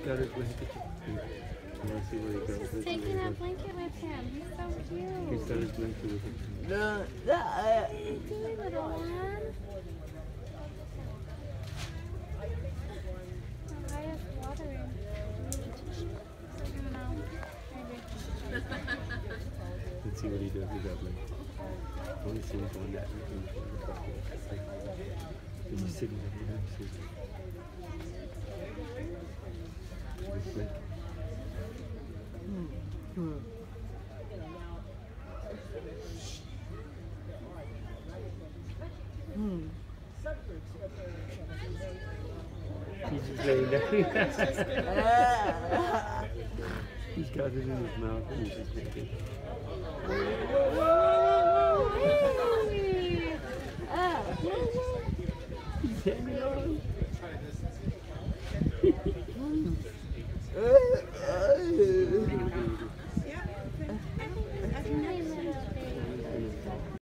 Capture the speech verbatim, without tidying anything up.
got his blanket. Let's see where he goes. He's taking that blanket with him. He's so cute. He's got his blanket with him. No, that. Hey, little one. Oh, I have watering. No, maybe. Let's see what he does with that blanket. I want to see him doing that. He's just sitting there. This blanket. Hmm. Hmm. He's just laying down. He's got it in his mouth and he's just thinking. He's hanging on.